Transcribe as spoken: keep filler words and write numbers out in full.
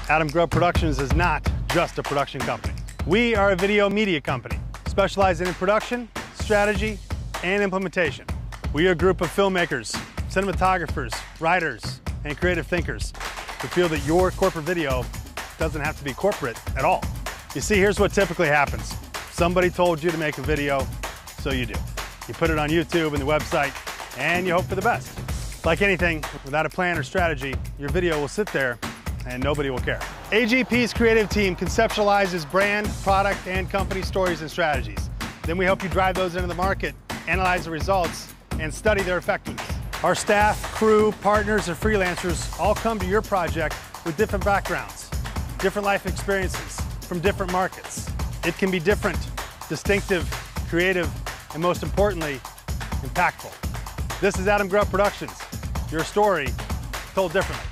Adam Grubb Productions is not just a production company. We are a video media company specializing in production, strategy, and implementation. We are a group of filmmakers, cinematographers, writers, and creative thinkers who feel that your corporate video doesn't have to be corporate at all. You see, here's what typically happens. Somebody told you to make a video, so you do. You put it on YouTube and the website, and you hope for the best. Like anything, without a plan or strategy, your video will sit there and nobody will care. A G P's creative team conceptualizes brand, product, and company stories and strategies. Then we help you drive those into the market, analyze the results, and study their effectiveness. Our staff, crew, partners, and freelancers all come to your project with different backgrounds, different life experiences from different markets. It can be different, distinctive, creative, and most importantly, impactful. This is Adam Grubb Productions, your story told differently.